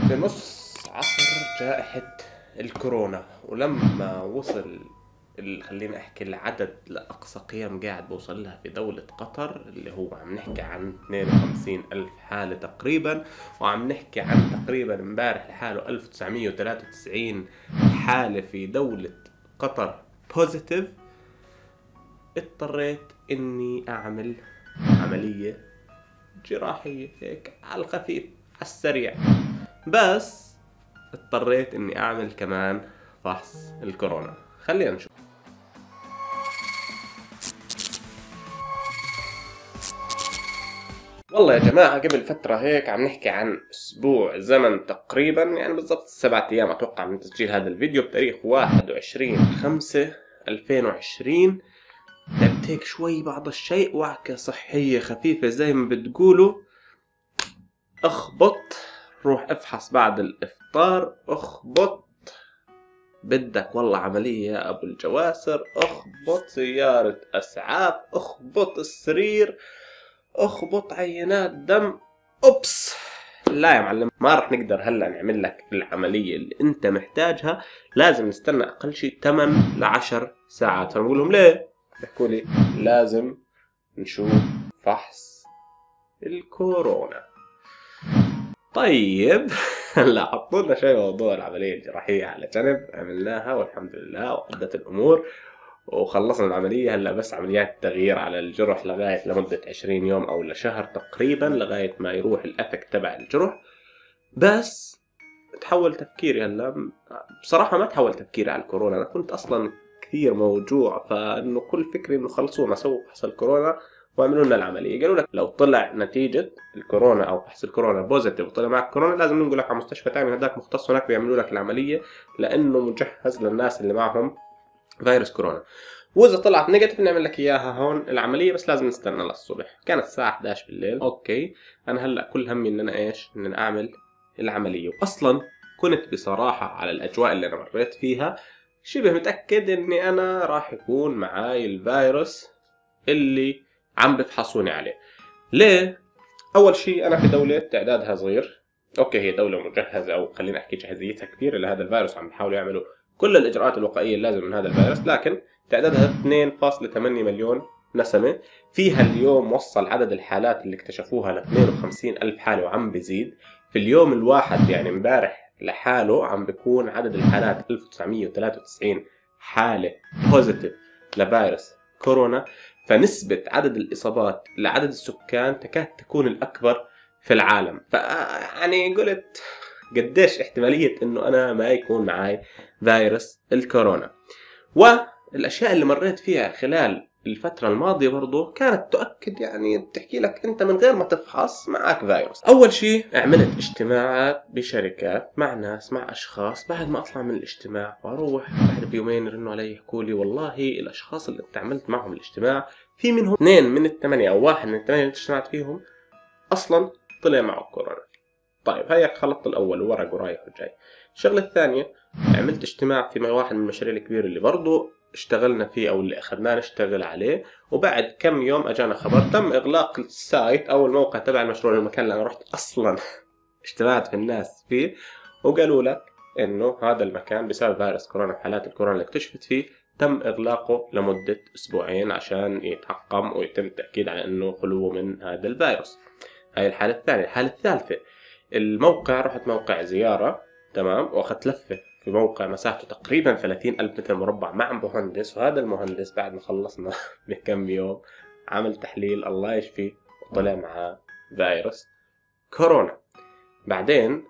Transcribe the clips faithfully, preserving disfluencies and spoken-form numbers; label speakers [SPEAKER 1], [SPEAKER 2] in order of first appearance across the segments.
[SPEAKER 1] في نص عصر جائحة الكورونا، ولما وصل ال- خلينا احكي العدد لأقصى قيم قاعد بوصل لها في دولة قطر، اللي هو عم نحكي عن اثنين وخمسين ألف حالة تقريبا، وعم نحكي عن تقريبا امبارح لحاله ألف وتسعمية وثلاثة وتسعين حالة في دولة قطر بوزيتيف. اضطريت اني اعمل عملية جراحية هيك على الخفيف على السريع، بس اضطريت اني اعمل كمان فحص الكورونا. خلينا نشوف. والله يا جماعة قبل فترة هيك عم نحكي عن اسبوع زمن تقريبا، يعني بالضبط سبعة ايام اتوقع من تسجيل هذا الفيديو، بتاريخ واحد وعشرين خمسة ألفين وعشرين. تعبت هيك شوي بعض الشيء، وعكة صحية خفيفة زي ما بتقولوا. اخبط روح افحص بعد الافطار، اخبط بدك والله عملية يا ابو الجواسر، اخبط سيارة اسعاف، اخبط السرير، اخبط عينات دم. اوبس، لا يا معلم، ما رح نقدر هلا نعمل لك العملية اللي انت محتاجها، لازم نستنى اقل شيء ثمانية لعشر ساعات. فنقول لهم ليه؟ بيحكوا لي لازم نشوف فحص الكورونا. طيب هلا حطوا لنا شوي موضوع العمليه الجراحيه على جنب، عملناها والحمد لله وعدت الامور وخلصنا العمليه. هلا بس عمليات تغيير على الجرح لغايه لمده عشرين يوم او لشهر تقريبا، لغايه ما يروح الافكت تبع الجرح. بس تحول تفكيري هلا، بصراحه ما تحول تفكيري على الكورونا. انا كنت اصلا كثير موجوع، فانه كل فكري انه خلصونا سووا فحص الكورونا واعملوا لنا العمليه. قالوا لك لو طلع نتيجه الكورونا او فحص الكورونا بوزيتيف وطلع معك كورونا، لازم ننقلك على مستشفى ثاني هذاك مختص هناك بيعملوا لك العمليه، لانه مجهز للناس اللي معهم فيروس كورونا. واذا طلعت نيجاتيف نعمل لك اياها هون العمليه، بس لازم نستنى للصبح. كانت الساعه إحدى عشر بالليل. اوكي، انا هلا كل همي ان انا ايش، ان أنا اعمل العمليه. واصلا كنت بصراحه على الاجواء اللي انا مريت فيها شبه متاكد اني انا راح يكون معاي الفيروس اللي عم بفحصوني عليه. ليه؟ اول شيء انا في دوله تعدادها صغير، اوكي هي دوله مجهزه، او خلينا احكي جاهزيتها كبيره لهذا الفيروس، عم بيحاولوا يعملوا كل الاجراءات الوقائيه اللازمه من هذا الفيروس، لكن تعدادها اثنين فاصلة ثمانية مليون نسمه. فيها اليوم وصل عدد الحالات اللي اكتشفوها ل اثنين وخمسين ألف حاله وعم بزيد في اليوم الواحد. يعني امبارح لحاله عم بيكون عدد الحالات ألف وتسعمية وثلاثة وتسعين حاله بوزيتيف لفيروس كورونا. فنسبة عدد الإصابات لعدد السكان تكاد تكون الأكبر في العالم. ف يعني قلت قديش احتمالية إنه أنا ما يكون معي فيروس الكورونا. والأشياء اللي مريت فيها خلال الفترة الماضية برضو كانت تؤكد، يعني بتحكي لك أنت من غير ما تفحص معك فيروس. أول شيء عملت اجتماعات بشركات مع ناس مع أشخاص. بعد ما أطلع من الاجتماع وأروح بعد بيومين يرنوا علي يحكوا لي والله الأشخاص اللي تعاملت معهم الاجتماع في منهم اثنين من الثمانية أو واحد من الثمانية اللي اجتمعت فيهم أصلا طلع معه كورونا. طيب هيك خلطت الأول ورق ورايح وجاي. الشغلة الثانية، عملت اجتماع في واحد من المشاريع الكبيرة اللي برضو اشتغلنا فيه أو اللي أخذناه نشتغل عليه، وبعد كم يوم أجانا خبر تم إغلاق السايت أو الموقع تبع المشروع، المكان اللي أنا رحت أصلا اجتمعت في الناس فيه، وقالوا لك إنه هذا المكان بسبب فيروس كورونا بحالات الكورونا اللي اكتشفت فيه تم إغلاقه لمدة أسبوعين عشان يتحقم ويتم التأكيد على إنه خلوه من هذا الفيروس. هاي الحالة الثانية. الحالة الثالثة، الموقع رحت موقع زيارة تمام، واخذت لفة في موقع مساحته تقريبا ثلاثين ألف متر مربع مع مهندس، وهذا المهندس بعد ما خلصنا بكم يوم عمل تحليل الله يشفيه وطلع معاه فيروس كورونا. بعدين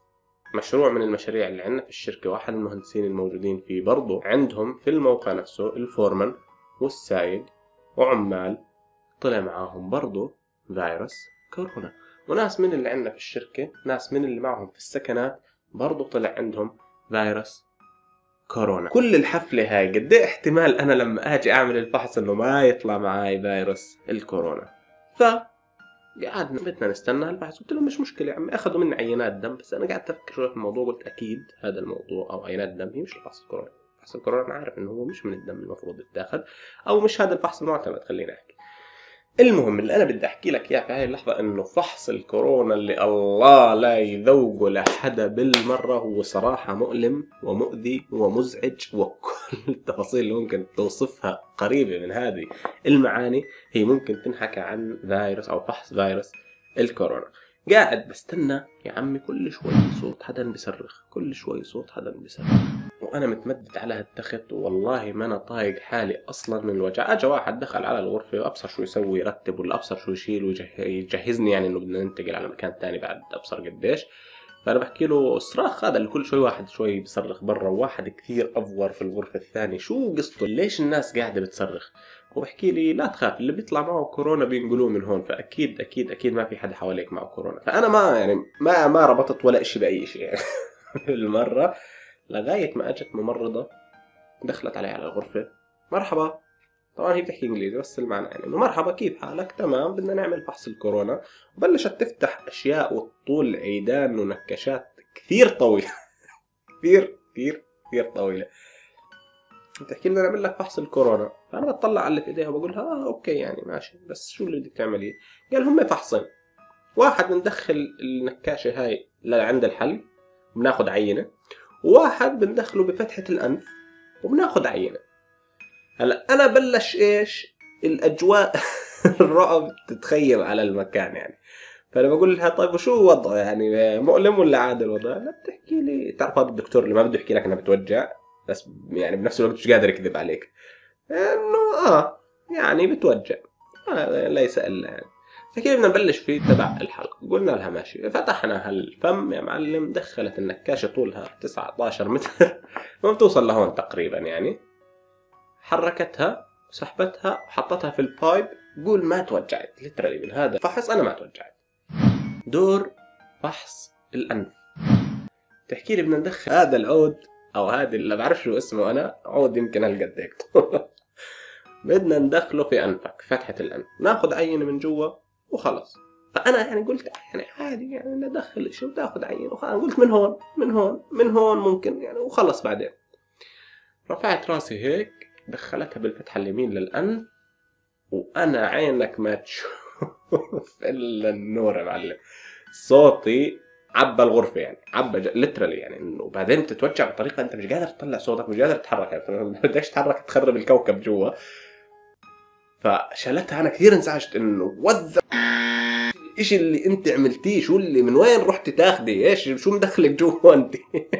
[SPEAKER 1] مشروع من المشاريع اللي عندنا في الشركة، واحد من المهندسين الموجودين فيه برضو عندهم في الموقع نفسه الفورمان والسايق وعمال طلع معاهم برضو فيروس كورونا. وناس من اللي عندنا في الشركة، ناس من اللي معهم في السكنات برضو طلع عندهم فيروس كورونا. كل الحفلة هاي قد ايه احتمال انا لما اجي اعمل الفحص انه ما يطلع معاي فيروس الكورونا؟ ف قعدنا بدنا نستنى الفحص. قلت لهم مش مشكلة يا عمي، اخذوا مني عينات دم. بس انا قاعد افكر شوي في الموضوع، قلت اكيد هذا الموضوع او عينات دم هي مش الفحص الكورونا. فحص الكورونا انا عارف انه هو مش من الدم المفروض يتاخذ، او مش هذا الفحص المعتمد خلينا نحكي. المهم اللي انا بدي احكي لك اياه في هاي اللحظه انه فحص الكورونا اللي الله لا يذوقه لحدا بالمره هو صراحه مؤلم ومؤذي ومزعج، وكل التفاصيل اللي ممكن توصفها قريبه من هذه المعاني هي ممكن تنحكى عن فيروس او فحص فيروس الكورونا. قاعد بستنى يا عمي كل شوي صوت حدا بيصرخ، كل شوي صوت حدا بيصرخ، وانا متمدد على هالتخت والله ما انا طايق حالي اصلا من الوجع. اجى واحد دخل على الغرفه وابصر شو يسوي، يرتب ولا ابصر شو يشيل ويجهزني يعني انه بدنا ننتقل على مكان ثاني بعد ابصر قديش. فانا بحكي له الصراخ هذا اللي كل شوي واحد شوي بيصرخ برا، وواحد كثير افور في الغرفه الثانيه، شو قصته؟ ليش الناس قاعده بتصرخ؟ وبحكي لي لا تخاف، اللي بيطلع معه كورونا بينقلوه من هون، فاكيد اكيد اكيد ما في حدا حواليك معه كورونا. فانا ما يعني ما ما ربطت ولا شيء باي شيء يعني المره، لغايه ما اجت ممرضه دخلت علي على الغرفه، مرحبا، طبعا هي بتحكي انجليزي بس المعنى يعني انه مرحبا كيف حالك، تمام بدنا نعمل فحص الكورونا. وبلشت تفتح اشياء وطول عيدان ونكشات كثير طويله كثير كثير كثير طويله، بتحكي لنا نعمل لك فحص الكورونا. فانا بطلع على اللي في ايديها وبقول لها اه اوكي يعني ماشي، بس شو اللي بدك تعمليه؟ قال هم فحصين، واحد بندخل النكاشه هاي لعند الحلق وبناخذ عينه، وواحد بندخله بفتحه الانف وبناخذ عينه. هلا انا بلش ايش الاجواء الرعب تتخيل على المكان يعني. فانا بقول لها طيب وشو وضعه يعني، مؤلم ولا عادي الوضع؟ لا بتحكي لي تعرف هذا الدكتور اللي ما بده يحكي لك انه بتوجع بس يعني بنفس الوقت مش قادر يكذب عليك انه اه يعني بتوجع، آه ليس الا يعني. فكيف بدنا نبلش في تبع الحلق؟ قلنا لها ماشي، فتحنا هالفم يا معلم، دخلت النكاشه طولها تسعة عشر متر ما بتوصل لهون تقريبا يعني، حركتها وسحبتها وحطتها في البايب. قول ما توجعت لترالي من هذا فحص، انا ما توجعت. دور فحص الانف، تحكي لي بدنا ندخل هذا العود او هذا اللي بعرف شو اسمه انا، عود يمكن هالقد هيك بدنا ندخله في انفك فتحه الانف، ناخذ عينه من جوا وخلص. فانا يعني قلت يعني عادي يعني ندخل شو تاخذ عينه وخلص، قلت من هون من هون من هون ممكن يعني وخلص. بعدين رفعت راسي هيك، دخلتها بالفتحه اليمين للانف، وانا عينك ما تشوف الا النور يا معلم، صوتي عبى الغرفه يعني عبى ليترالي يعني، انه بعدين بتتوجع بطريقه انت مش قادر تطلع صوتك، مش قادر تتحرك يعني، ما بدكش تتحرك تخرب الكوكب جوا. فشلتها انا كثير انزعجت انه وذ ايش اللي انت عملتيه، شو اللي من وين رحتي تاخدي ايش شو مدخلك جوا انت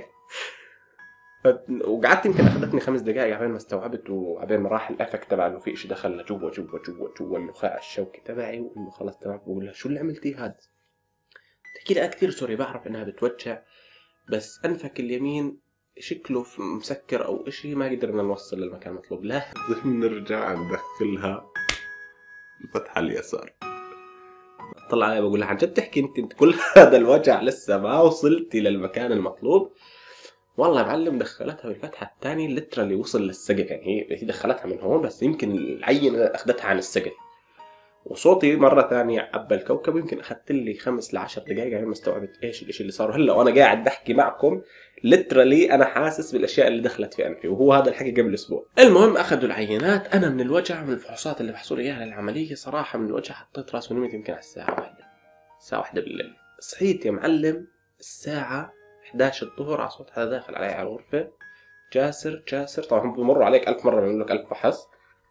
[SPEAKER 1] ف... وقعدت يمكن اخذتني خمس دقائق عبين ما استوعبت، وعبين ما راح الافكت تبع انه في شيء دخل لجوا جوا جوا جوا النخاع الشوكي تبعي، وانه خلص تمام. بقول لها شو اللي عملتيه هذا؟ تحكي لي كثير سوري بعرف انها بتوجع بس انفك اليمين شكله مسكر او اشي ما قدرنا نوصل للمكان المطلوب. لا نرجع ندخلها الفتحة اليسار. طلع علي بقول لها عن جد تحكي انت, انت كل هذا الوجع لسه ما وصلتي للمكان المطلوب؟ والله يا معلم دخلتها بالفتحة الثانية لترالي وصل للسقف يعني، هي هي دخلتها من هون بس يمكن العينة اخذتها عن السقف، وصوتي مرة ثانية عبى الكوكب. يمكن أخذت لي خمس لعشر دقائق يعني ما استوعبت إيش الإشي اللي صار. هلا وأنا قاعد بحكي معكم لترالي أنا حاسس بالأشياء اللي دخلت في أنفي، وهو هذا الحكي قبل أسبوع. المهم أخذوا العينات، أنا من الوجع من الفحوصات اللي بحصوا لي إياها للعملية صراحة من الوجع حطيت راسي ونمت يمكن على الساعة واحدة الساعة واحدة بالليل. صحيت يا معلم الساعة إحدى عشر الظهر على صوت هذا داخل علي على الغرفة، جاسر جاسر. طبعا هم بمروا عليك ألف مرة بيعملوا لك ألف فحص.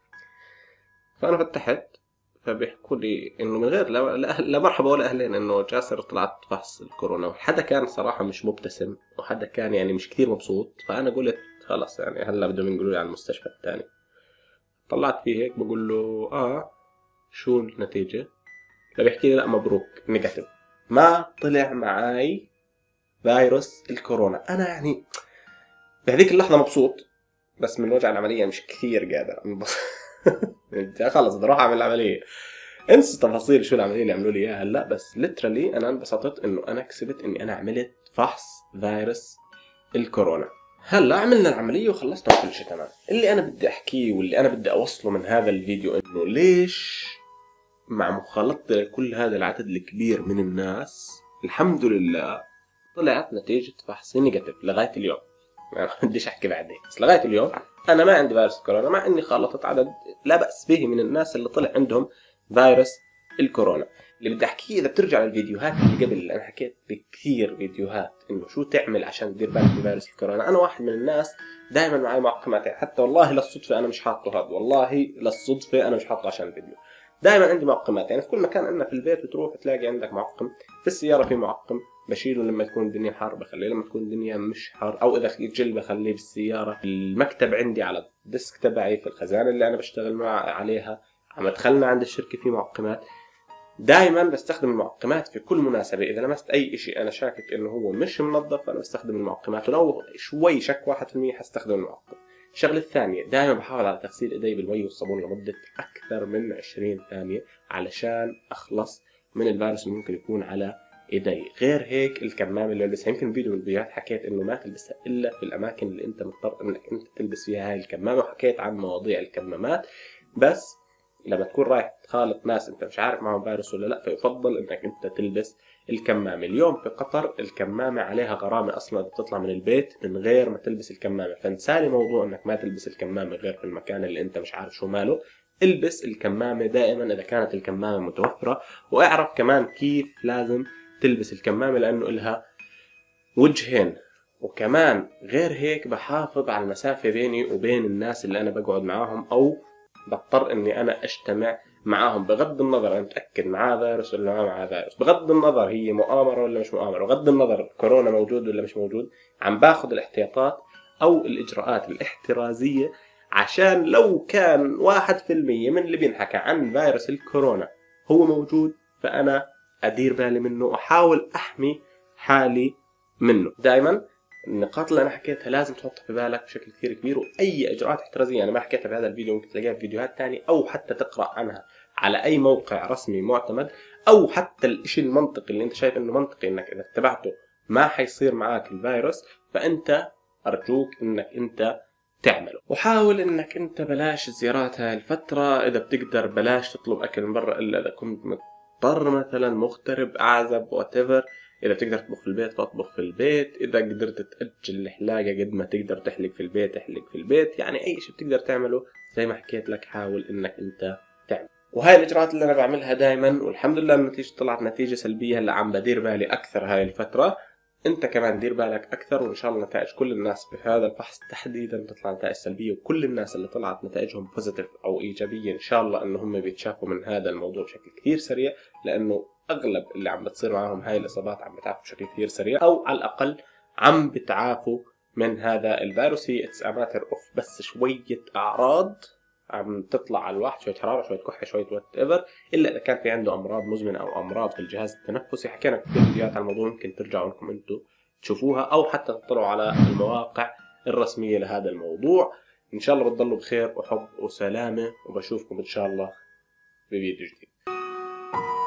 [SPEAKER 1] فأنا فتحت فبيحكوا لي انه من غير لا, لا مرحبا ولا اهلين انه جاسر طلعت فحص الكورونا، وحدا كان صراحه مش مبتسم وحدا كان يعني مش كثير مبسوط. فانا قلت خلاص يعني هلا بدهم يقولوا لي على المستشفى الثاني. طلعت فيه هيك بقول له اه شو النتيجه؟ فبيحكي لي لا مبروك نيجاتيف، ما طلع معاي فيروس الكورونا. انا يعني بهذيك اللحظه مبسوط بس من وجع العمليه مش كثير قادر خلص بدي اروح اعمل العمليه، انسى تفاصيل شو العمليه اللي عملوا لي اياها هلا. بس ليترالي انا انبسطت انه انا كسبت اني انا عملت فحص فيروس الكورونا. هلا عملنا العمليه وخلصنا كل شيء تمام. اللي انا بدي احكيه واللي انا بدي اوصله من هذا الفيديو انه ليش مع مخالطتي لكل هذا العدد الكبير من الناس الحمد لله طلعت نتيجه فحصي نيجاتيف لغايه اليوم. ما بديش احكي بعدين بس لغايه اليوم انا ما عندي فيروس كورونا، مع اني خالطت عدد لا باس به من الناس اللي طلع عندهم فيروس الكورونا. اللي بدي احكيه اذا بترجع للفيديوهات اللي قبل، اللي انا حكيت بكثير فيديوهات انه شو تعمل عشان تدير بالك من فيروس الكورونا. انا واحد من الناس دائما معي معقمات، حتى والله للصدفه انا مش حاطه هذا، والله للصدفه انا مش حاطه عشان الفيديو. دائما عندي معقمات، يعني في كل مكان عندنا في البيت بتروح تلاقي عندك معقم. في السياره في معقم بشيله لما تكون الدنيا حار، بخليه لما تكون الدنيا مش حار، او اذا جل بخليه بالسياره. المكتب عندي على الديسك تبعي في الخزانه اللي انا بشتغل مع عليها، عم ادخلنا عند الشركه في معقمات. دائما بستخدم المعقمات في كل مناسبه. اذا لمست اي شيء انا شاكك انه هو مش منظف انا بستخدم المعقمات، ولو شوي شك واحد في المية حستخدم المعقم. الشغله الثانيه دائما بحافظ على تغسيل ايدي بالمي والصابون لمده اكثر من عشرين ثانيه علشان اخلص من الفيروس اللي ممكن يكون على ايدي. غير هيك الكمامه اللي بلبسها، يمكن فيديو من الفيديوهات حكيت انه ما تلبسها الا في الاماكن اللي انت مضطر انك انت تلبس فيها هاي الكمامه، وحكيت عن مواضيع الكمامات. بس لما تكون رايح تخالط ناس انت مش عارف معهم فيروس ولا لا، فيفضل انك انت تلبس الكمامه. اليوم في قطر الكمامه عليها غرامه اصلا اذا بتطلع من البيت من غير ما تلبس الكمامه، فانسالي موضوع انك ما تلبس الكمامه غير في المكان اللي انت مش عارف شو ماله. البس الكمامه دائما اذا كانت الكمامه متوفره، واعرف كمان كيف لازم تلبس الكمامه لانه لها وجهين. وكمان غير هيك بحافظ على المسافه بيني وبين الناس اللي انا بقعد معاهم او بضطر اني انا اجتمع معاهم، بغض النظر انا متاكد معاه فيروس ولا ما معاه فيروس، بغض النظر هي مؤامره ولا مش مؤامره، بغض النظر كورونا موجود ولا مش موجود، عم باخذ الاحتياطات او الاجراءات الاحترازيه عشان لو كان واحد في المية من اللي بينحكى عن فيروس الكورونا هو موجود فانا ادير بالي منه واحاول احمي حالي منه. دائما النقاط اللي انا حكيتها لازم تحطها في بالك بشكل كثير كبير، واي اجراءات احترازيه انا ما حكيتها في هذا الفيديو ممكن تلاقيها في فيديوهات ثانيه، او حتى تقرا عنها على اي موقع رسمي معتمد، او حتى الشيء المنطقي اللي انت شايف انه منطقي انك اذا اتبعته ما حيصير معاك الفيروس، فانت ارجوك انك انت تعمله. وحاول انك انت بلاش الزيارات هاي الفتره، اذا بتقدر بلاش تطلب اكل من برا الا اذا كنت مضطر مثلا مغترب اعزب whatever. اذا بتقدر تطبخ في البيت فاطبخ في البيت، اذا قدرت تاجل الحلاقه قد ما تقدر تحلق في البيت احلق في البيت، يعني اي شيء بتقدر تعمله زي ما حكيت لك حاول انك انت تعمل. وهاي الاجراءات اللي انا بعملها دائما والحمد لله النتيجه طلعت نتيجه سلبيه. هلا عم بدير بالي اكثر هاي الفتره، انت كمان دير بالك اكثر، وان شاء الله نتائج كل الناس بهذا الفحص تحديدا تطلع نتائج سلبيه، وكل الناس اللي طلعت نتائجهم بوزيتيف او ايجابيه ان شاء الله انه هم بيتشافوا من هذا الموضوع بشكل كثير سريع، لانه اغلب اللي عم بتصير معاهم هاي الاصابات عم بتعافوا بشكل كثير سريع، او على الاقل عم بتعافوا من هذا الفيروس. هي اتس اماتر اوف بس شويه اعراض عم تطلع على الواحد، شويه حراره شويه كحه شويه وات ايفر، الا اذا كان في عنده امراض مزمنه او امراض في الجهاز التنفسي. حكينا كثير فيديوهات عن الموضوع ممكن ترجعوا انكم انتم تشوفوها، او حتى تطلعوا على المواقع الرسميه لهذا الموضوع. ان شاء الله بتضلوا بخير وحب وسلامه، وبشوفكم ان شاء الله بفيديو جديد.